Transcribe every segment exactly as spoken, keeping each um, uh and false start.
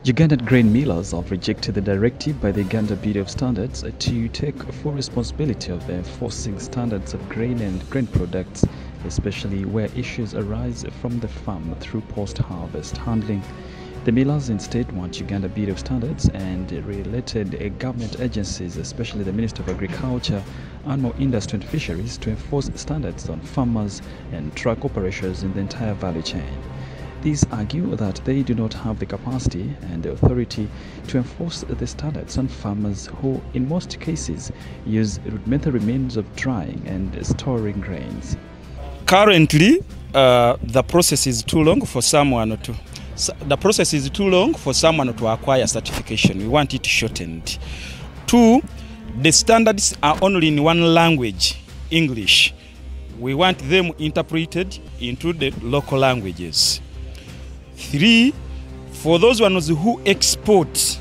Ugandan grain millers have rejected the directive by the Uganda Bureau of Standards to take full responsibility of enforcing standards of grain and grain products, especially where issues arise from the farm through post-harvest handling. The millers instead want Uganda Bureau of Standards and related government agencies, especially the Ministry of Agriculture, Animal Industry and Fisheries, to enforce standards on farmers and truck operators in the entire value chain. These argue that they do not have the capacity and the authority to enforce the standards on farmers who, in most cases, use rudimentary means of drying and storing grains. Currently, uh, the process is too long for someone to the process is too long for someone to acquire certification. We want it shortened. Two, the standards are only in one language, English. We want them interpreted into the local languages. Three, for those ones who export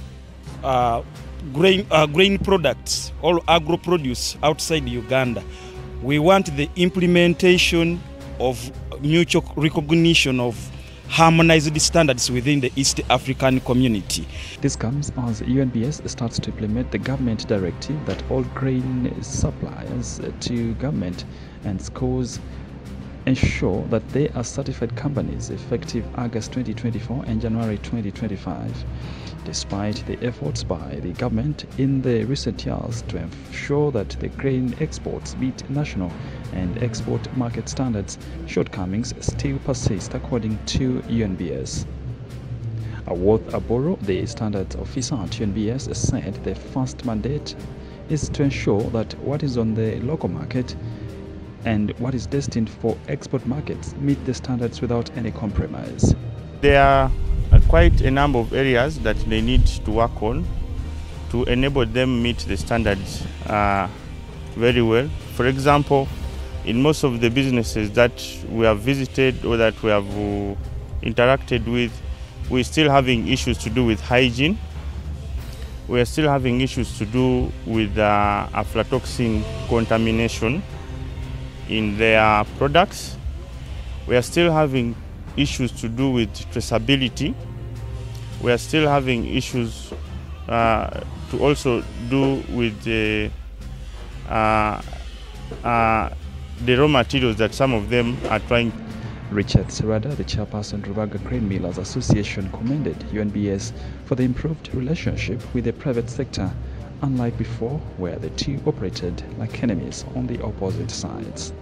uh, grain, uh, grain products or agro produce outside Uganda, we want the implementation of mutual recognition of harmonized standards within the East African community. This comes as U N B S starts to implement the government directive that all grain suppliers to government and schools ensure that they are certified companies effective August twenty twenty-four and January twenty twenty-five. Despite the efforts by the government in the recent years to ensure that the grain exports meet national and export market standards, shortcomings still persist according to U N B S. Awoth Aboro, the standards officer at U N B S, said the first mandate is to ensure that what is on the local market and what is destined for export markets meet the standards without any compromise. There are quite a number of areas that they need to work on to enable them meet the standards uh, very well. For example, in most of the businesses that we have visited or that we have uh, interacted with, we're still having issues to do with hygiene. We are still having issues to do with uh, aflatoxin contamination in their products. We are still having issues to do with traceability. We are still having issues uh, to also do with the, uh, uh, the raw materials that some of them are trying. Richard Serada, the chairperson of Rubaga Grain Millers Association, commended U N B S for the improved relationship with the private sector, unlike before where the two operated like enemies on the opposite sides.